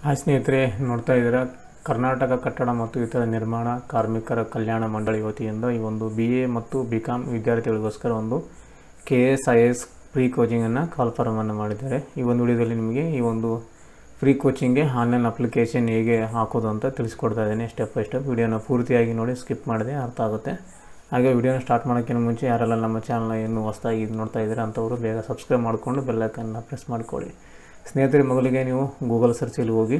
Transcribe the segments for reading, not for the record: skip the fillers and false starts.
Hi ಸ್ನೇಹಿತರೆ, ನೋಡ್ತಾ ಇದ್ದೀರಾ ಕರ್ನಾಟಕ ಕಟ್ಟಡ ಮತ್ತು ಇತರ ನಿರ್ಮಾಣ ಕಾರ್ಮಿಕರ ಕಲ್ಯಾಣ ಮಂಡಳಿ ವತಿಯಿಂದ ಈ ಒಂದು BA ಮತ್ತು BCom ವಿದ್ಯಾರ್ಥಿಗಳಿಗೋಸ್ಕರ ಒಂದು KS IAS ಫ್ರೀ ಕೋಚಿಂಗನ್ನು ಕಾಲ್ಫಾರ್ಮನ್ನು ಮಾಡಿದ್ದಾರೆ. ಈ ಒಂದು ವಿಡಿಯೋದಲ್ಲಿ ನಿಮಗೆ ಈ ಒಂದು ಫ್ರೀ ಕೋಚಿಂಗ್ಗೆ ಆನ್ಲೈನ್ ಅಪ್ಲಿಕೇಶನ್ ಹೇಗೆ ಹಾಕೋದು ಅಂತ ತಿಳಿಸ್ಕೊಡ್ತಾ ಇದ್ದೀನಿ. ಸ್ಟೆಪ್ ಬೈ ಸ್ಟೆಪ್ ವಿಡಿಯೋನ ಪೂರ್ತಿಯಾಗಿ ನೋಡಿ, ಸ್ಕಿಪ್ ಮಾಡಿದೆ ಅರ್ಥ ಆಗುತ್ತೆ. ಹಾಗೆ ವಿಡಿಯೋನ ಸ್ಟಾರ್ಟ್ ಮಾಡೋಕ್ಕಿಂತ ಮುಂಚೆ ಯಾರೆಲ್ಲ ನಮ್ಮ ಚಾನಲ್ನ ಇನ್ನೂ ಹೊಸದಾಗಿ ನೋಡ್ತಾ ಇದ್ದೀರಾ ಅಂಥವರು ಬೇಗ ಸಬ್ಸ್ಕ್ರೈಬ್ ಮಾಡಿಕೊಂಡು ಬೆಲ್ ಐಕನ್ನ ಪ್ರೆಸ್ ಮಾಡಿಕೊಳ್ಳಿ. ಸ್ನೇಹಿತರೆ, ಮೊದಲಿಗೆ ನೀವು ಗೂಗಲ್ ಸರ್ಚಲ್ಲಿ ಹೋಗಿ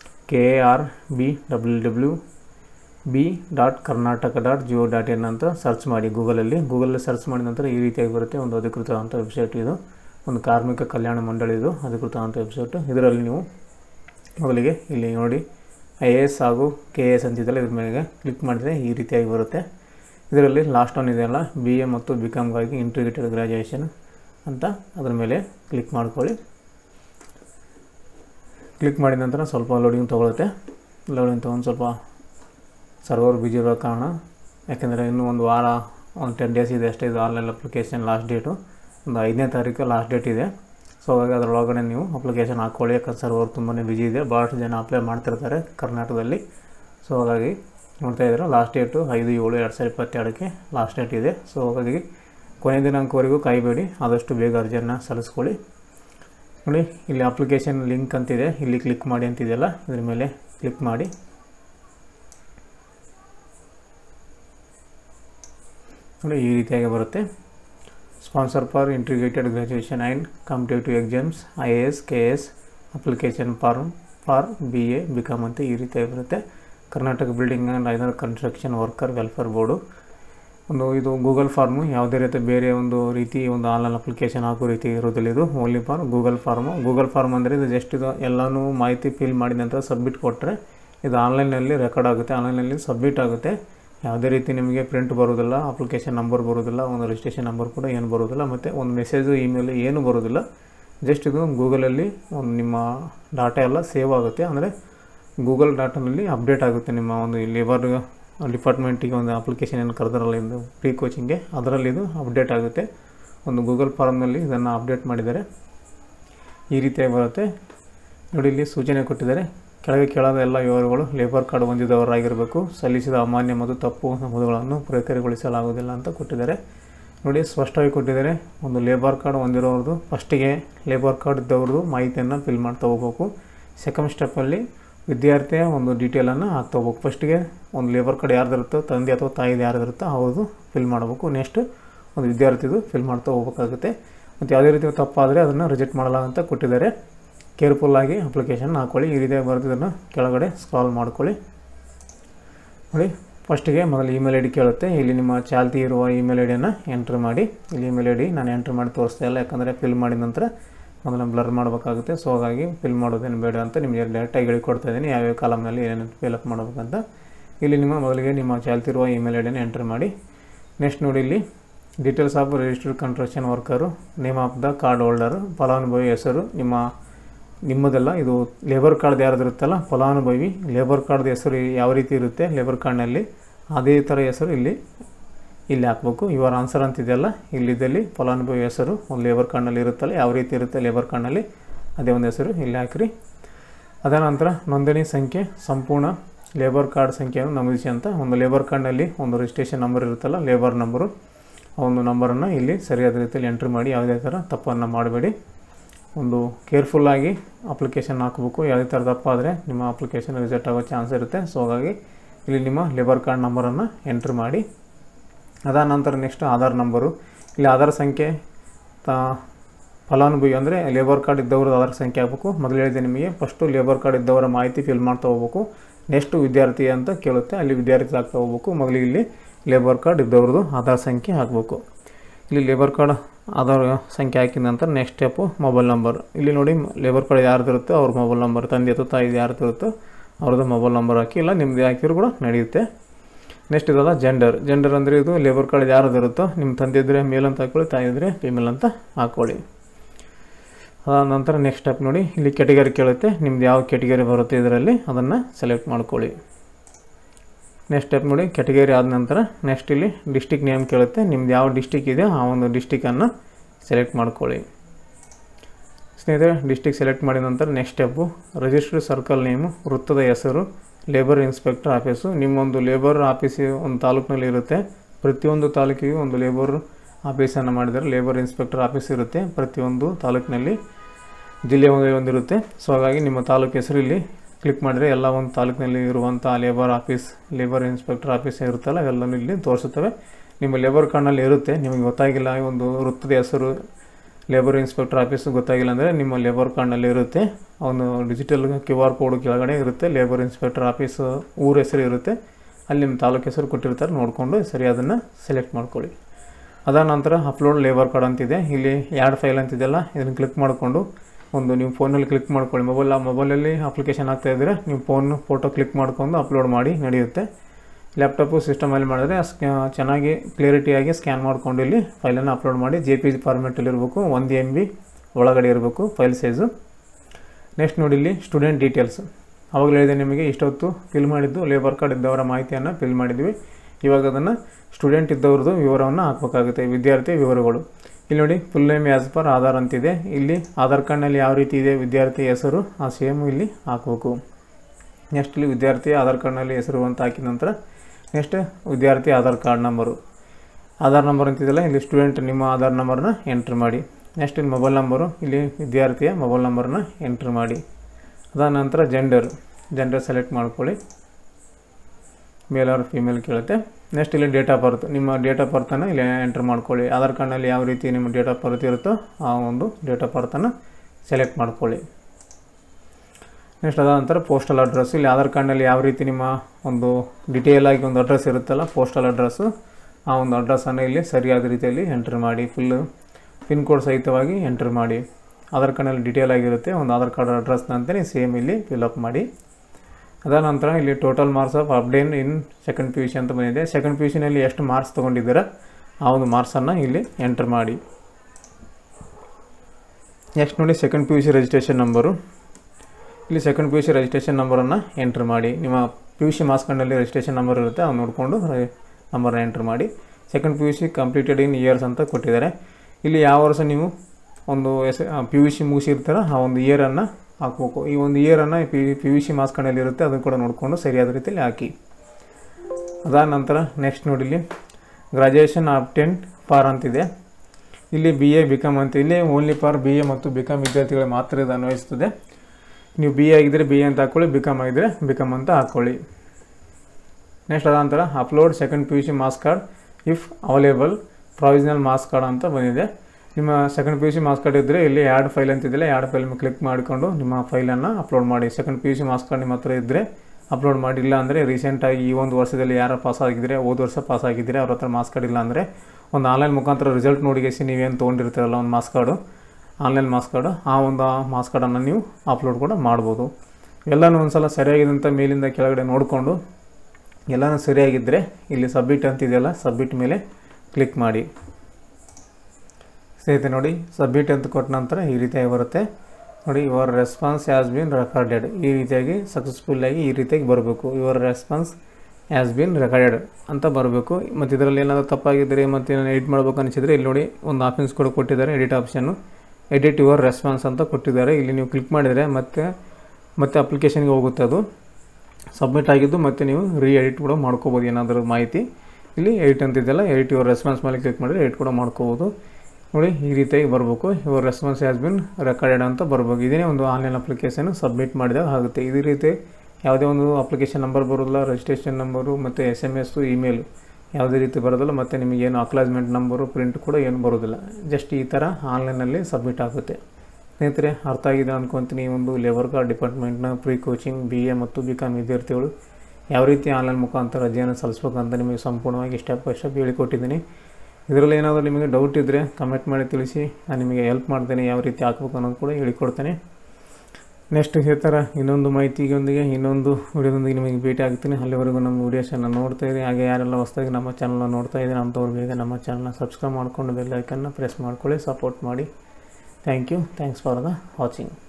KRB.karnataka.go.in ಅಂತ ಸರ್ಚ್ ಮಾಡಿ. ಗೂಗಲಲ್ಲಿ ಸರ್ಚ್ ಮಾಡಿದ ನಂತರ ಈ ರೀತಿಯಾಗಿ ಬರುತ್ತೆ. ಒಂದು ಅಧಿಕೃತವಾದಂಥ ವೆಬ್ಸೈಟ್ ಇದು, ಒಂದು ಕಾರ್ಮಿಕ ಕಲ್ಯಾಣ ಮಂಡಳಿದು ಅಧಿಕೃತವಾದಂಥ ವೆಬ್ಸೈಟು. ಇದರಲ್ಲಿ ನೀವು ಮೊದಲಿಗೆ ಇಲ್ಲಿ ನೋಡಿ IAS ಹಾಗೂ KS ಅಂತಿದ್ದಲ್ಲ, ಇದ್ರ ಮೇಲೆ ಕ್ಲಿಕ್ ಮಾಡಿದರೆ ಈ ರೀತಿಯಾಗಿ ಬರುತ್ತೆ. ಇದರಲ್ಲಿ ಲಾಸ್ಟ್ ಒನ್ ಇದೆಯಲ್ಲ, BA ಮತ್ತು BComಗಾಗಿ ಇಂಟಿಗ್ರೇಟೆಡ್ ಗ್ರ್ಯಾಜುಯೇಷನ್ ಅಂತ ಅದರ ಮೇಲೆ ಕ್ಲಿಕ್ ಮಾಡ್ಕೊಳ್ಳಿ. ಕ್ಲಿಕ್ ಮಾಡಿದ ನಂತರ ಸ್ವಲ್ಪ ಲೋಡಿಂಗ್ ತೊಗೊಳುತ್ತೆ. ಲೋಡಿಂಗ್ ತೊಗೊಂಡು ಸ್ವಲ್ಪ ಸರ್ವರ್ ಬಿಜಿ ಇರೋ ಕಾರಣ, ಯಾಕೆಂದರೆ ಇನ್ನೂ ಒಂದು ವಾರ, ಒಂದು 10 ಡೇಸ್ ಇದೆ ಅಷ್ಟೇ. ಇದು ಆನ್ಲೈನ್ ಅಪ್ಲಿಕೇಶನ್ ಲಾಸ್ಟ್ ಡೇಟು ಒಂದು 5ನೇ ತಾರೀಕು ಲಾಸ್ಟ್ ಡೇಟ್ ಇದೆ. ಸೊ ಹಾಗಾಗಿ ಅದರೊಳಗಡೆ ನೀವು ಅಪ್ಲಿಕೇಶನ್ ಹಾಕ್ಕೊಳ್ಳಿ. ಯಾಕಂದ್ರೆ ಸರ್ವರ್ ತುಂಬಾ ಬಿಜಿ ಇದೆ, ಭಾಳಷ್ಟು ಜನ ಅಪ್ಲೈ ಮಾಡ್ತಿರ್ತಾರೆ ಕರ್ನಾಟಕದಲ್ಲಿ. ಸೊ ಹಾಗಾಗಿ ನೋಡ್ತಾ ಇದ್ದೀರಾ, ಲಾಸ್ಟ್ ಡೇಟು 5/7/2022ಕ್ಕೆ ಲಾಸ್ಟ್ ಡೇಟ್ ಇದೆ. ಸೊ ಹಾಗಾಗಿ ಕೊನೆಯ ದಿನಾಂಕವರೆಗೂ ಕಾಯಬೇಡಿ, ಆದಷ್ಟು ಬೇಗ ಅರ್ಜಿಯನ್ನು ಸಲ್ಲಿಸ್ಕೊಳ್ಳಿ. ನೋಡಿ, ಇಲ್ಲಿ ಅಪ್ಲಿಕೇಶನ್ ಲಿಂಕ್ ಅಂತಿದೆ, ಇಲ್ಲಿ ಕ್ಲಿಕ್ ಮಾಡಿ ಅಂತಿದೆಯಲ್ಲ, ಇದ್ರ ಮೇಲೆ ಕ್ಲಿಕ್ ಮಾಡಿ. ನೋಡಿ, ಈ ರೀತಿಯಾಗಿ ಬರುತ್ತೆ. Sponsor for integrated graduation and competitive exams IAS KS application form for BA BCom ಅಂತ ಈ ರೀತಿಯಾಗಿ ಬರುತ್ತೆ. Karnataka building and other construction worker welfare board. ಇದು ಗೂಗಲ್ ಫಾರ್ಮು, ಯಾವುದೇ ರೀತಿ ಬೇರೆ ಒಂದು ರೀತಿ ಒಂದು ಆನ್ಲೈನ್ ಅಪ್ಲಿಕೇಶನ್ ಹಾಕೋ ರೀತಿ ಇರೋದಿಲ್ಲ. ಇದು only for Google form. Google form ಅಂದರೆ ಇದು ಜಸ್ಟ್ ಇದು ಎಲ್ಲನೂ ಮಾಹಿತಿ ಫಿಲ್ ಮಾಡಿದ ನಂತರ ಸಬ್ಮಿಟ್ ಕೊಟ್ಟರೆ ಇದು ಆನ್ಲೈನಲ್ಲಿ ರೆಕಾರ್ಡ್ ಆಗುತ್ತೆ, ಆನ್ಲೈನಲ್ಲಿ ಸಬ್ಮಿಟ್ ಆಗುತ್ತೆ. ಯಾವುದೇ ರೀತಿ ನಿಮಗೆ ಪ್ರಿಂಟ್ ಬರೋದಿಲ್ಲ, ಅಪ್ಲಿಕೇಶನ್ ನಂಬರ್ ಬರೋದಿಲ್ಲ, ಒಂದು ರಿಜಿಸ್ಟ್ರೇಷನ್ ನಂಬರ್ ಕೂಡ ಏನು ಬರೋದಿಲ್ಲ, ಮತ್ತು ಒಂದು ಮೆಸೇಜು ಇಮೇಲ್ ಏನು ಬರೋದಿಲ್ಲ. ಜಸ್ಟ್ ಇದು ಗೂಗಲಲ್ಲಿ ಒಂದು ನಿಮ್ಮ ಡಾಟಾ ಎಲ್ಲ ಸೇವ್ ಆಗುತ್ತೆ. ಅಂದರೆ ಗೂಗಲ್ ಡಾಟಾನಲ್ಲಿ ಅಪ್ಡೇಟ್ ಆಗುತ್ತೆ. ನಿಮ್ಮ ಒಂದು ಲೇಬರ್ ಡಿಪಾರ್ಟ್ಮೆಂಟಿಗೆ ಒಂದು ಅಪ್ಲಿಕೇಶನ್ ಏನು ಕರೆದಾರಲ್ಲ ಇದು ಫ್ರೀ ಕೋಚಿಂಗ್ಗೆ, ಅದರಲ್ಲಿ ಇದು ಅಪ್ಡೇಟ್ ಆಗುತ್ತೆ. ಒಂದು ಗೂಗಲ್ ಫಾರ್ಮ್ನಲ್ಲಿ ಇದನ್ನು ಅಪ್ಡೇಟ್ ಮಾಡಿದ್ದಾರೆ. ಈ ರೀತಿಯಾಗಿ ಬರುತ್ತೆ. ನೋಡಿ, ಇಲ್ಲಿ ಸೂಚನೆ ಕೊಟ್ಟಿದ್ದಾರೆ. ಕೆಳಗೆ ಕೇಳಾದ ಎಲ್ಲ ವಿವರಗಳು ಲೇಬರ್ ಕಾರ್ಡ್ ಹೊಂದಿದವರಾಗಿರಬೇಕು. ಸಲ್ಲಿಸಿದ ಅಮಾನ್ಯ ಮತ್ತು ತಪ್ಪು ನಮೂದುಗಳನ್ನು ಪರಿಕರಗೊಳಿಸಲಾಗುವುದಿಲ್ಲ ಅಂತ ಕೊಟ್ಟಿದ್ದಾರೆ. ನೋಡಿ, ಸ್ಪಷ್ಟವಾಗಿ ಕೊಟ್ಟಿದ್ದಾರೆ. ಒಂದು ಲೇಬರ್ ಕಾರ್ಡ್ ಹೊಂದಿರೋರ್ದು ಫಸ್ಟಿಗೆ ಲೇಬರ್ ಕಾರ್ಡ್ ಇದ್ದವ್ರದ್ದು ಮಾಹಿತಿಯನ್ನು ಫಿಲ್ ಮಾಡ್ತಾ ಹೋಗ್ಬೇಕು. ಸೆಕೆಂಡ್ ಸ್ಟೆಪ್ಪಲ್ಲಿ ವಿದ್ಯಾರ್ಥಿಯ ಒಂದು ಡೀಟೇಲನ್ನು ಹಾಕ್ತಾ ಹೋಗ್ಬೇಕು. ಫಸ್ಟಿಗೆ ಒಂದು ಲೇಬರ್ ಕಾರ್ಡ್ ಯಾರ್ದಿರುತ್ತೋ, ತಂದೆ ಅಥವಾ ತಾಯಿದು ಯಾರ್ದಿರುತ್ತೋ ಅವ್ರದ್ದು ಫಿಲ್ ಮಾಡಬೇಕು. ನೆಕ್ಸ್ಟ್ ಒಂದು ವಿದ್ಯಾರ್ಥಿದು ಫಿಲ್ ಮಾಡ್ತಾ ಹೋಗ್ಬೇಕಾಗುತ್ತೆ. ಮತ್ತು ಯಾವುದೇ ರೀತಿ ತಪ್ಪಾದರೆ ಅದನ್ನು ರಿಜೆಕ್ಟ್ ಮಾಡಲ್ಲ ಅಂತ ಕೊಟ್ಟಿದ್ದಾರೆ. ಕೇರ್ಫುಲ್ಲಾಗಿ ಅಪ್ಲಿಕೇಶನ್ ಹಾಕ್ಕೊಳ್ಳಿ. ಈ ರೀತಿಯಾಗಿ ಬರೆದಿದ್ದನ್ನು ಕೆಳಗಡೆ ಸ್ಕ್ರಾಲ್ ಮಾಡ್ಕೊಳ್ಳಿ. ನೋಡಿ, ಫಸ್ಟಿಗೆ ಮೊದಲು ಇಮೇಲ್ ID ಕೇಳುತ್ತೆ. ಇಲ್ಲಿ ನಿಮ್ಮ ಚಾಲ್ತಿ ಇರುವ ಇಮೇಲ್ ಐಡಿಯನ್ನು ಎಂಟ್ರ್ ಮಾಡಿ. ಇಲ್ಲಿ ಇಮೇಲ್ ID ನಾನು ಎಂಟ್ರ್ ಮಾಡಿ ತೋರಿಸ್ತಾ ಇಲ್ಲ, ಯಾಕಂದರೆ ಫಿಲ್ ಮಾಡಿದ ನಂತರ ಮೊದಲು ಬ್ಲರ್ ಮಾಡಬೇಕಾಗುತ್ತೆ. ಸೊ ಹಾಗಾಗಿ ಫಿಲ್ ಮಾಡೋದೇನು ಬೇಡ ಅಂತ ನಿಮಗೆ ಡೈರೆಕ್ಟಾಗಿ ಹೇಳಿಕೊಡ್ತಾ ಇದ್ದೀನಿ, ಯಾವ್ಯಾವ ಕಾಲಮ್ನಲ್ಲಿ ಏನೇನು ಫಿಲಪ್ ಮಾಡಬೇಕಂತ. ಇಲ್ಲಿ ನಿಮ್ಮ ಮೊದಲಿಗೆ ನಿಮ್ಮ ಚಾಲ್ತಿ ಇರುವ ಇಮೇಲ್ ಐಡಿಯನ್ನು ಎಂಟ್ರ್ ಮಾಡಿ. ನೆಕ್ಸ್ಟ್ ನೋಡಿ, ಇಲ್ಲಿ details of registered construction worker, name of the card holder, ಫಲಾನುಭವಿ ಹೆಸರು ನಿಮ್ಮದೆಲ್ಲ. ಇದು ಲೇಬರ್ ಕಾರ್ಡ್ ಯಾರ್ದಿರುತ್ತಲ್ಲ ಫಲಾನುಭವಿ, ಲೇಬರ್ ಕಾರ್ಡ್ದು ಹೆಸರು ಯಾವ ರೀತಿ ಇರುತ್ತೆ ಲೇಬರ್ ಕಾರ್ಡ್ನಲ್ಲಿ, ಅದೇ ಥರ ಹೆಸರು ಇಲ್ಲಿ ಹಾಕಬೇಕು. ಯುವರ್ ಆನ್ಸರ್ ಅಂತಿದೆಯಲ್ಲ, ಇಲ್ಲಿದ್ದಲ್ಲಿ ಫಲಾನುಭವಿ ಹೆಸರು ಒಂದು ಲೇಬರ್ ಕಾರ್ಡ್ನಲ್ಲಿ ಇರುತ್ತಲ್ಲ, ಯಾವ ರೀತಿ ಇರುತ್ತೆ ಲೇಬರ್ ಕಾರ್ಡ್ನಲ್ಲಿ ಅದೇ ಒಂದು ಹೆಸರು ಇಲ್ಲಿ ಹಾಕಿರಿ. ಅದರ ನಂತರ ನೋಂದಣಿ ಸಂಖ್ಯೆ, ಸಂಪೂರ್ಣ ಲೇಬರ್ ಕಾರ್ಡ್ ಸಂಖ್ಯೆಯನ್ನು ನಮೂದಿಸಿ ಅಂತ. ಒಂದು ಲೇಬರ್ ಕಾರ್ಡ್ನಲ್ಲಿ ಒಂದು ರಿಜಿಸ್ಟ್ರೇಷನ್ ನಂಬರ್ ಇರುತ್ತಲ್ಲ, ಲೇಬರ್ ನಂಬರು, ಆ ಒಂದು ನಂಬರನ್ನು ಇಲ್ಲಿ ಸರಿಯಾದ ರೀತಿಯಲ್ಲಿ ಎಂಟ್ರಿ ಮಾಡಿ. ಯಾವುದೇ ಥರ ತಪ್ಪನ್ನು ಮಾಡಬೇಡಿ. ಒಂದು ಕೇರ್ಫುಲ್ಲಾಗಿ ಅಪ್ಲಿಕೇಶನ್ ಹಾಕಬೇಕು. ಯಾವುದೇ ಥರ ತಪ್ಪಾದರೆ ನಿಮ್ಮ ಅಪ್ಲಿಕೇಶನ್ ರಿಜೆಕ್ಟ್ ಆಗೋ ಚಾನ್ಸ್ ಇರುತ್ತೆ. ಸೊ ಹಾಗಾಗಿ ಇಲ್ಲಿ ನಿಮ್ಮ ಲೇಬರ್ ಕಾರ್ಡ್ ನಂಬರನ್ನು ಎಂಟ್ರಿ ಮಾಡಿ. ಅದಾದ ನಂತರ ನೆಕ್ಸ್ಟ್ ಆಧಾರ್ ನಂಬರು, ಇಲ್ಲಿ ಆಧಾರ್ ಸಂಖ್ಯೆ, ಫಲಾನುಭವಿ ಅಂದರೆ ಲೇಬರ್ ಕಾರ್ಡ್ ಇದ್ದವ್ರದ್ದು ಆಧಾರ್ ಸಂಖ್ಯೆ ಹಾಕಬೇಕು. ಮೊದಲು ಹೇಳಿದೆ ನಿಮಗೆ, ಫಸ್ಟು ಲೇಬರ್ ಕಾರ್ಡ್ ಇದ್ದವರ ಮಾಹಿತಿ ಫಿಲ್ ಮಾಡ್ತಾ ಹೋಗ್ಬೇಕು. ನೆಕ್ಸ್ಟು ವಿದ್ಯಾರ್ಥಿ ಅಂತ ಕೇಳುತ್ತೆ, ಅಲ್ಲಿ ವಿದ್ಯಾರ್ಥಿ ಹಾಕ್ತಾ ಹೋಗ್ಬೇಕು. ಮೊದಲಿಗೆ ಇಲ್ಲಿ ಲೇಬರ್ ಕಾರ್ಡ್ ಇದ್ದವ್ರದ್ದು ಆಧಾರ್ ಸಂಖ್ಯೆ ಹಾಕಬೇಕು. ಇಲ್ಲಿ ಲೇಬರ್ ಕಾರ್ಡ್ ಆಧಾರ್ ಸಂಖ್ಯೆ ಹಾಕಿದ ನಂತರ ನೆಕ್ಸ್ಟ್ ಸ್ಟೆಪ್ಪು ಮೊಬೈಲ್ ನಂಬರ್. ಇಲ್ಲಿ ನೋಡಿ, ಲೇಬರ್ ಕಾರ್ಡ್ ಯಾರ್ದಿರುತ್ತೋ ಅವ್ರ ಮೊಬೈಲ್ ನಂಬರ್, ತಂದೆ ಅಥವಾ ತಾಯಿದು ಯಾರ್ದಿರುತ್ತೋ ಅವ್ರದ್ದು ಮೊಬೈಲ್ ನಂಬರ್ ಹಾಕಿ, ಇಲ್ಲ ನಿಮ್ಮದು ಹಾಕಿದ್ರು ಕೂಡ ನಡೆಯುತ್ತೆ. ನೆಕ್ಸ್ಟ್ ಇದಲ್ಲ ಜೆಂಡರ್ ಅಂದರೆ ಇದು ಲೇಬರ್ ಕಾರ್ಡ್ ಯಾರ್ದಿರುತ್ತೋ, ನಿಮ್ಮ ತಂದೆ ಇದ್ದರೆ ಮೇಲ್ ಅಂತ ಹಾಕ್ಕೊಳ್ಳಿ, ತಾಯಿ ಇದ್ದರೆ ಫಿಮೇಲ್ ಅಂತ ಹಾಕ್ಕೊಳ್ಳಿ. ಅದಾದ ನಂತರ ನೆಕ್ಸ್ಟ್ ಸ್ಟೆಪ್ ನೋಡಿ, ಇಲ್ಲಿ ಕ್ಯಾಟಗರಿ ಕೇಳುತ್ತೆ. ನಿಮ್ದು ಯಾವ ಕ್ಯಾಟಗರಿ ಬರುತ್ತೆ ಇದರಲ್ಲಿ ಅದನ್ನು ಸೆಲೆಕ್ಟ್ ಮಾಡ್ಕೊಳ್ಳಿ. ನೆಕ್ಸ್ಟ್ ಸ್ಟೆಪ್ ನೋಡಿ, ಕ್ಯಾಟಗರಿ ಆದ ನಂತರ ನೆಕ್ಸ್ಟ್ ಇಲ್ಲಿ ಡಿಸ್ಟಿಕ್ ನೇಮ್ ಕೇಳುತ್ತೆ. ನಿಮ್ದು ಯಾವ ಡಿಸ್ಟಿಕ್ ಇದೆ ಆ ಒಂದು ಡಿಸ್ಟಿಕನ್ನು ಸೆಲೆಕ್ಟ್ ಮಾಡ್ಕೊಳ್ಳಿ. ಸ್ನೇಹಿತರೆ ಡಿಸ್ಟಿಕ್ ಸೆಲೆಕ್ಟ್ ಮಾಡಿದ ನಂತರ next step registered circle name, ವೃತ್ತದ ಹೆಸರು, ಲೇಬರ್ ಇನ್ಸ್ಪೆಕ್ಟರ್ ಆಫೀಸು. ನಿಮ್ಮೊಂದು ಲೇಬರ್ ಆಫೀಸ್ ಒಂದು ತಾಲೂಕಿನಲ್ಲಿ ಇರುತ್ತೆ. ಪ್ರತಿಯೊಂದು ತಾಲೂಕಿಗೂ ಒಂದು ಲೇಬರ್ ಆಫೀಸನ್ನು ಮಾಡಿದರೆ ಲೇಬರ್ ಇನ್ಸ್ಪೆಕ್ಟರ್ ಆಫೀಸ್ ಇರುತ್ತೆ. ಪ್ರತಿಯೊಂದು ತಾಲೂಕಿನಲ್ಲಿ ಜಿಲ್ಲೆ ಒಂದಿರುತ್ತೆ. ಸೊ ಹಾಗಾಗಿ ನಿಮ್ಮ ತಾಲೂಕು ಹೆಸರು ಇಲ್ಲಿ ಕ್ಲಿಕ್ ಮಾಡಿದರೆ ಎಲ್ಲ ಒಂದು ತಾಲೂಕಿನಲ್ಲಿ ಇರುವಂಥ labour office, labour inspector office ಇರುತ್ತಲ್ಲ ಅವೆಲ್ಲನೂ ಇಲ್ಲಿ ತೋರಿಸುತ್ತವೆ. ನಿಮ್ಮ ಲೇಬರ್ ಕಾರ್ಡ್ನಲ್ಲಿ ಇರುತ್ತೆ. ನಿಮಗೆ ಗೊತ್ತಾಗಿಲ್ಲ ಒಂದು ವೃತ್ತದ ಹೆಸರು ಲೇಬರ್ ಇನ್ಸ್ಪೆಕ್ಟರ್ ಆಫೀಸು ಗೊತ್ತಾಗಿಲ್ಲ ಅಂದರೆ ನಿಮ್ಮ ಲೇಬರ್ ಕಾರ್ಡ್ನಲ್ಲಿ ಇರುತ್ತೆ. ಒಂದು ಡಿಜಿಟಲ್ QR ಕೋಡ್ ಕೆಳಗಡೆ ಇರುತ್ತೆ. ಲೇಬರ್ ಇನ್ಸ್ಪೆಕ್ಟರ್ ಆಫೀಸ್ ಊರ ಹೆಸರು ಇರುತ್ತೆ. ಅಲ್ಲಿ ನಿಮ್ಮ ತಾಲೂಕು ಹೆಸರು ಕೊಟ್ಟಿರ್ತಾರೆ, ನೋಡಿಕೊಂಡು ಸರಿ ಅದನ್ನು ಸೆಲೆಕ್ಟ್ ಮಾಡ್ಕೊಳ್ಳಿ. ಅದಾದ ನಂತರ ಅಪ್ಲೋಡ್ ಲೇಬರ್ ಕಾರ್ಡ್ ಅಂತಿದೆ. ಇಲ್ಲಿ ಆ್ಯಡ್ ಫೈಲ್ ಅಂತಿದೆಯಲ್ಲ, ಇದನ್ನು ಕ್ಲಿಕ್ ಮಾಡಿಕೊಂಡು ಒಂದು ನೀವು ಫೋನಲ್ಲಿ ಕ್ಲಿಕ್ ಮಾಡ್ಕೊಳ್ಳಿ. ಮೊಬೈಲಲ್ಲಿ ಅಪ್ಲಿಕೇಶನ್ ಆಗ್ತಾಯಿದ್ರೆ ನೀವು ಫೋಟೋ ಕ್ಲಿಕ್ ಮಾಡ್ಕೊಂಡು ಅಪ್ಲೋಡ್ ಮಾಡಿ ನಡೆಯುತ್ತೆ. ಲ್ಯಾಪ್ಟಾಪು ಸಿಸ್ಟಮಲ್ಲಿ ಮಾಡಿದ್ರೆ ಚೆನ್ನಾಗಿ ಕ್ಲಿಯರಿಟಿಯಾಗಿ ಸ್ಕ್ಯಾನ್ ಮಾಡಿಕೊಂಡು ಇಲ್ಲಿ ಫೈಲನ್ನು ಅಪ್ಲೋಡ್ ಮಾಡಿ. JPG ಫಾರ್ಮೆಟಲ್ಲಿ ಇರಬೇಕು, 1 MB ಒಳಗಡೆ ಇರಬೇಕು ಫೈಲ್ ಸೈಜು. ನೆಕ್ಸ್ಟ್ ನೋಡಿ ಇಲ್ಲಿ ಸ್ಟೂಡೆಂಟ್ ಡೀಟೇಲ್ಸ್. ಅವಾಗಲೇ ಹೇಳಿದೆ ನಿಮಗೆ ಇಷ್ಟೊತ್ತು ಫಿಲ್ ಮಾಡಿದ್ದು ಲೇಬರ್ ಕಾರ್ಡ್ ಇದ್ದವರ ಮಾಹಿತಿಯನ್ನು ಫಿಲ್ ಮಾಡಿದ್ವಿ. ಇವಾಗ ಅದನ್ನು ಸ್ಟೂಡೆಂಟ್ ಇದ್ದವ್ರದ್ದು ವಿವರವನ್ನು ಹಾಕಬೇಕಾಗುತ್ತೆ, ವಿದ್ಯಾರ್ಥಿ ವಿವರಗಳು. ಇಲ್ಲಿ ನೋಡಿ full name as per Aadhaar ಅಂತಿದೆ. ಇಲ್ಲಿ ಆಧಾರ್ ಕಾರ್ಡ್ನಲ್ಲಿ ಯಾವ ರೀತಿ ಇದೆ ವಿದ್ಯಾರ್ಥಿ ಹೆಸರು ಆ ಸೇಮ್ ಇಲ್ಲಿ ಹಾಕಬೇಕು. ನೆಕ್ಸ್ಟ್ ಇಲ್ಲಿ ವಿದ್ಯಾರ್ಥಿ ಆಧಾರ್ ಕಾರ್ಡ್ನಲ್ಲಿ ಹೆಸರು ಅಂತ ಹಾಕಿದ ನಂತರ ನೆಕ್ಸ್ಟ್ ವಿದ್ಯಾರ್ಥಿ Aadhaar card number, Aadhaar number ಅಂತಿದೆಯಲ್ಲ ಇಲ್ಲಿ ಸ್ಟೂಡೆಂಟ್ ನಿಮ್ಮ ಆಧಾರ್ ನಂಬರ್ನ ಎಂಟ್ರ್ ಮಾಡಿ. ನೆಕ್ಸ್ಟ್ ಇಲ್ಲಿ ಮೊಬೈಲ್ ನಂಬರು, ಇಲ್ಲಿ ವಿದ್ಯಾರ್ಥಿಯ ಮೊಬೈಲ್ ನಂಬರ್ನ ಎಂಟ್ರ್ ಮಾಡಿ. ಅದಾದ ನಂತರ ಜೆಂಡರ್ ಸೆಲೆಕ್ಟ್ ಮಾಡ್ಕೊಳ್ಳಿ, ಮೇಲ್ ಆರ್ ಫೀಮೇಲ್ ಕೇಳುತ್ತೆ. ನೆಕ್ಸ್ಟ್ ಇಲ್ಲಿ ಡೇಟ್ ಆಫ್ ಬರ್ತ್, ನಿಮ್ಮ ಡೇಟ್ ಆಫ್ ಬರ್ತನ್ನು ಇಲ್ಲಿ ಎಂಟ್ರ್ ಮಾಡ್ಕೊಳ್ಳಿ. ಆಧಾರ್ ಕಾರ್ಡ್ನಲ್ಲಿ ಯಾವ ರೀತಿ ನಿಮ್ಮ ಡೇಟ್ ಆಫ್ ಬರ್ತ್ ಇರುತ್ತೋ ಆ ಒಂದು ಡೇಟ್ ಆಫ್ ಬರ್ತನ್ನು ಸೆಲೆಕ್ಟ್ ಮಾಡ್ಕೊಳ್ಳಿ. ನೆಕ್ಸ್ಟ್ ಅದಾದ ನಂತರ ಪೋಸ್ಟಲ್ ಅಡ್ರೆಸ್, ಇಲ್ಲಿ ಆಧಾರ್ ಕಾರ್ಡ್ನಲ್ಲಿ ಯಾವ ರೀತಿ ನಿಮ್ಮ ಒಂದು ಡಿಟೇಲ್ ಆಗಿ ಒಂದು ಅಡ್ರೆಸ್ ಇರುತ್ತಲ್ಲ ಪೋಸ್ಟಲ್ ಅಡ್ರೆಸ್ಸು, ಆ ಒಂದು ಅಡ್ರೆಸ್ಸನ್ನು ಇಲ್ಲಿ ಸರಿಯಾದ ರೀತಿಯಲ್ಲಿ ಎಂಟ್ರ್ ಮಾಡಿ. ಫುಲ್ಲು ಪಿನ್ ಕೋಡ್ ಸಹಿತವಾಗಿ ಎಂಟ್ರ್ ಮಾಡಿ. ಆಧಾರ್ ಕಾರ್ಡ್ನಲ್ಲಿ ಡಿಟೇಲ್ ಆಗಿರುತ್ತೆ ಒಂದು ಆಧಾರ್ ಕಾರ್ಡ್ ಅಡ್ರೆಸ್ನ ಅಂತಲೇ ಸೇಮ್ ಇಲ್ಲಿ ಫಿಲಪ್ ಮಾಡಿ. ಅದಾದ ನಂತರ ಇಲ್ಲಿ total marks of obtained in second PUC ಅಂತ ಬಂದಿದೆ. ಸೆಕೆಂಡ್ PUCನಲ್ಲಿ ಎಷ್ಟು ಮಾರ್ಕ್ಸ್ ತೊಗೊಂಡಿದ್ದೀರಾ ಆ ಒಂದು ಮಾರ್ಕ್ಸನ್ನು ಇಲ್ಲಿ ಎಂಟ್ರ್ ಮಾಡಿ. ನೆಕ್ಸ್ಟ್ ನೋಡಿ ಸೆಕೆಂಡ್ PUC ರಿಜಿಸ್ಟ್ರೇಷನ್ ನಂಬರು, ಇಲ್ಲಿ ಸೆಕೆಂಡ್ PUC ರಿಜಿಸ್ಟ್ರೇಷನ್ ನಂಬರನ್ನು ಎಂಟ್ರ್ ಮಾಡಿ. ನಿಮ್ಮ PUC ಮಾರ್ಕ್ಸ್ ಕಾರ್ಡ್ನಲ್ಲಿ ರಿಜಿಸ್ಟ್ರೇಷನ್ ನಂಬರ್ ಇರುತ್ತೆ, ಅವ್ನು ನೋಡಿಕೊಂಡು ನಂಬರ್ನ ಎಂಟ್ರ್ ಮಾಡಿ. Second PUC completed in years ಅಂತ ಕೊಟ್ಟಿದ್ದಾರೆ. ಇಲ್ಲಿ ಯಾವ ವರ್ಷ ನೀವು ಒಂದು PUC ಮುಗಿಸಿರ್ತಾರೆ ಆ ಒಂದು ಇಯರನ್ನು ಹಾಕಬೇಕು. ಈ ಒಂದು ಇಯರನ್ನು PUC ಮಾರ್ಕ್ಸ್ ಕಾರ್ಡ್ನಲ್ಲಿ ಇರುತ್ತೆ, ಅದನ್ನು ಕೂಡ ನೋಡಿಕೊಂಡು ಸರಿಯಾದ ರೀತಿಯಲ್ಲಿ ಹಾಕಿ. ಅದಾದ ನಂತರ ನೆಕ್ಸ್ಟ್ ನೋಡಿ ಇಲ್ಲಿ ಗ್ರಾಜುಯೇಷನ್ ಅಬ್ಟೆಂಡ್ ಫಾರ್ ಅಂತಿದೆ. ಇಲ್ಲಿ BA BCom ಅಂತ, ಇಲ್ಲಿ ಓನ್ಲಿ ಫಾರ್ BA ಮತ್ತು BCom ವಿದ್ಯಾರ್ಥಿಗಳು ಮಾತ್ರ ಇದು ಅನ್ವಯಿಸ್ತದೆ. ನೀವು BA ಆಗಿದ್ದರೆ BA ಅಂತ ಹಾಕ್ಕೊಳ್ಳಿ, BCom ಆಗಿದ್ದರೆ BCom ಅಂತ ಹಾಕ್ಕೊಳ್ಳಿ. ನೆಕ್ಸ್ಟ್ ಅದಾದ ನಂತರ upload second PUC marks card if available provisional marks card ಅಂತ ಬಂದಿದೆ. ನಿಮ್ಮ ಸೆಕೆಂಡ್ PUC ಮಾರ್ಕ್ಸ್ ಕಾರ್ಡ್ ಇದ್ದರೆ ಇಲ್ಲಿ ಆ್ಯಡ್ ಫೈಲ್ ಅಂತಿದ್ದಿಲ್ಲ, ಆ್ಯಡ್ ಫೈಲ್ ಕ್ಲಿಕ್ ಮಾಡಿಕೊಂಡು ನಿಮ್ಮ ಫೈಲನ್ನು ಅಪ್ಲೋಡ್ ಮಾಡಿ. ಸೆಕೆಂಡ್ PUC ಮಾರ್ಕ್ಸ್ ಕಾರ್ಡ್ ನಿಮ್ಮ ಹತ್ರ ಇದ್ದರೆ ಅಪ್ಲೋಡ್ ಮಾಡಿ. ಇಲ್ಲ ಅಂದರೆ ರೀಸೆಂಟಾಗಿ ಈ ಒಂದು ವರ್ಷದಲ್ಲಿ ಯಾರು ಪಾಸ್ ಆಗಿದ್ದರೆ, ಹೋದ ವರ್ಷ ಪಾಸ್ ಆಗಿದ್ದರೆ ಅವ್ರ ಹತ್ರ ಮಾರ್ಕ್ಸ್ ಕಾರ್ಡ್ ಇಲ್ಲ ಅಂದರೆ ಒಂದು ಆನ್ಲೈನ್ ಮುಖಾಂತರ ರಿಸಲ್ಟ್ ನೋಡಿಗೆಸಿ ನೀವೇನು ತೊಗೊಂಡಿರ್ತೀರಲ್ಲ ಒಂದು marks card, online marks card, ಆ ಒಂದು ಮಾರ್ಕ್ಸ್ ಕಾರ್ಡನ್ನು ನೀವು ಅಪ್ಲೋಡ್ ಕೂಡ ಮಾಡ್ಬೋದು. ಎಲ್ಲನೂ ಒಂದು ಸಲ ಸರಿಯಾಗಿದ್ದಂಥ ಮೇಲಿಂದ ಕೆಳಗಡೆ ನೋಡಿಕೊಂಡು ಎಲ್ಲನೂ ಸರಿಯಾಗಿದ್ದರೆ ಇಲ್ಲಿ ಸಬ್ಮಿಟ್ ಅಂತಿದೆಯಲ್ಲ, ಸಬ್ಮಿಟ್ ಮೇಲೆ ಕ್ಲಿಕ್ ಮಾಡಿ. ಸ್ನೇಹಿತರೆ ನೋಡಿ ಸಬ್ಮಿಟ್ ಅಂತ ಕೊಟ್ಟ ನಂತರ ಈ ರೀತಿಯಾಗಿ ಬರುತ್ತೆ ನೋಡಿ, your response has been recorded. ಈ ರೀತಿಯಾಗಿ ಸಕ್ಸಸ್ಫುಲ್ಲಾಗಿ ಈ ರೀತಿಯಾಗಿ ಬರಬೇಕು, your response has been recorded ಅಂತ ಬರಬೇಕು. ಮತ್ತು ಇದರಲ್ಲಿ ಏನಾದರೂ ತಪ್ಪಾಗಿದ್ದರೆ ಮತ್ತು ಏನಾದ್ರು ಎಡಿಟ್ ಮಾಡ್ಬೇಕು ಅನಿಸಿದರೆ ಇಲ್ಲಿ ನೋಡಿ ಒಂದು ಆಪ್ಷನ್ಸ್ ಕೂಡ ಕೊಟ್ಟಿದ್ದಾರೆ, ಎಡಿಟ್ ಆಪ್ಷನ್ನು, ಎಡಿಟ್ ಯುವರ್ ರೆಸ್ಪಾನ್ಸ್ ಅಂತ ಕೊಟ್ಟಿದ್ದಾರೆ. ಇಲ್ಲಿ ನೀವು ಕ್ಲಿಕ್ ಮಾಡಿದರೆ ಮತ್ತೆ ಅಪ್ಲಿಕೇಶನ್ಗೆ ಹೋಗುತ್ತೆ, ಅದು ಸಬ್ಮಿಟ್ ಆಗಿದ್ದು ಮತ್ತು ನೀವು ಎಡಿಟ್ ಕೂಡ ಮಾಡ್ಕೋಬೋದು ಏನಾದರೂ ಮಾಹಿತಿ. ಇಲ್ಲಿ ಎಡಿಟ್ ಅಂತಿದ್ದೆಲ್ಲ, ಎಡಿಟ್ ಯುವರ್ ರೆಸ್ಪಾನ್ಸ್ ಮೇಲೆ ಕ್ಲಿಕ್ ಮಾಡಿದರೆ ಎಡಿಟ್ ಕೂಡ ಮಾಡ್ಕೋಬೋದು. ನೋಡಿ ಈ ರೀತಿಯಾಗಿ ಬರಬೇಕು, your response has been recorded ಅಂತ ಬರಬೇಕು. ಇದೇ ಒಂದು ಆನ್ಲೈನ್ ಅಪ್ಲಿಕೇಶನ್ ಸಬ್ಮಿಟ್ ಮಾಡಿದಾಗ ಆಗುತ್ತೆ. ಇದೇ ರೀತಿ ಯಾವುದೇ ಒಂದು ಅಪ್ಲಿಕೇಶನ್ ನಂಬರ್ ಬರೋದಿಲ್ಲ, ರಿಜಿಸ್ಟ್ರೇಷನ್ ನಂಬರು ಮತ್ತು SMS ಇಮೇಲು ಯಾವುದೇ ರೀತಿ ಬರೋದಿಲ್ಲ, ಮತ್ತು ನಿಮಗೇನು ಅಕ್ಲಾಜ್ಮೆಂಟ್ ನಂಬರು ಪ್ರಿಂಟ್ ಕೂಡ ಏನು ಬರೋದಿಲ್ಲ. ಜಸ್ಟ್ ಈ ಥರ ಆನ್ಲೈನಲ್ಲಿ ಸಬ್ಮಿಟ್ ಆಗುತ್ತೆ. ಸ್ನೇಹಿತರೆ ಅರ್ಥ ಆಗಿದೆ ಅಂದ್ಕೊತೀನಿ. ಈ ಒಂದು ಲೇಬರ್ ಕಾರ್ಡ್ ಡಿಪಾರ್ಟ್ಮೆಂಟ್ನ ಪ್ರೀ ಕೋಚಿಂಗ್ BA ಮತ್ತು BCom ವಿದ್ಯಾರ್ಥಿಗಳು ಯಾವ ರೀತಿ ಆನ್ಲೈನ್ ಮುಖಾಂತರ ಅರ್ಜಿಯನ್ನು ಸಲ್ಲಿಸ್ಬೇಕಂತ ನಿಮಗೆ ಸಂಪೂರ್ಣವಾಗಿ ಸ್ಟೆಪ್ ಬೈ ಸ್ಟೆಪ್ ಹೇಳಿಕೊಟ್ಟಿದ್ದೀನಿ. ಇದರಲ್ಲಿ ಏನಾದರೂ ನಿಮಗೆ ಡೌಟ್ ಇದ್ದರೆ ಕಮೆಂಟ್ ಮಾಡಿ ತಿಳಿಸಿ, ನಾನು ನಿಮಗೆ ಹೆಲ್ಪ್ ಮಾಡ್ತೇನೆ, ಯಾವ ರೀತಿ ಹಾಕ್ಬೇಕು ಅನ್ನೋದು ಕೂಡ ಹೇಳಿಕೊಡ್ತೇನೆ. ನೆಕ್ಸ್ಟ್ ಈ ಥರ ಇನ್ನೊಂದು ಮಾಹಿತಿಯೊಂದಿಗೆ ಇನ್ನೊಂದು ವಿಡಿಯೋದೊಂದಿಗೆ ನಿಮಗೆ ಭೇಟಿ ಆಗ್ತೀನಿ. ಅಲ್ಲಿವರೆಗೂ ನಮ್ಮ ವೀಡಿಯೋಸನ್ನು ನೋಡ್ತಾ ಇರಿ. ಹಾಗೆ ಯಾರೆಲ್ಲ ಹೊಸದಾಗಿ ನಮ್ಮ ಚಾನಲ್ನ ನೋಡ್ತಾ ಇದ್ದೀನಿ ಅಂಥವ್ರು ಬೇಗ ನಮ್ಮ ಚಾನಲ್ನ ಸಬ್ಸ್ಕ್ರೈಬ್ ಮಾಡಿಕೊಂಡು ಬೆಲ್ ಐಕನ್ನ ಪ್ರೆಸ್ ಮಾಡ್ಕೊಳ್ಳಿ, ಸಪೋರ್ಟ್ ಮಾಡಿ. Thank you, thanks for the watching.